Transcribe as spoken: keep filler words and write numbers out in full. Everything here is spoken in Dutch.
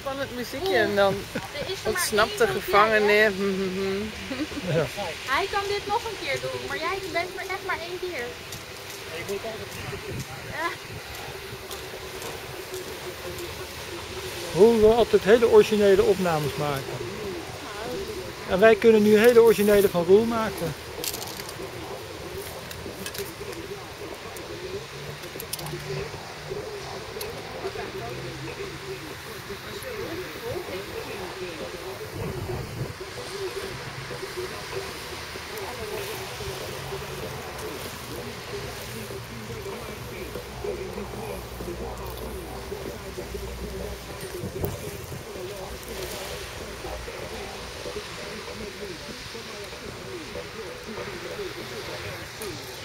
van het muziekje en dan ontsnapt de gevangene. Ja. Hij kan dit nog een keer doen, maar jij bent er echt maar één keer. Ja. Hoe we altijd hele originele opnames maken. En wij kunnen nu hele originele van Roel maken.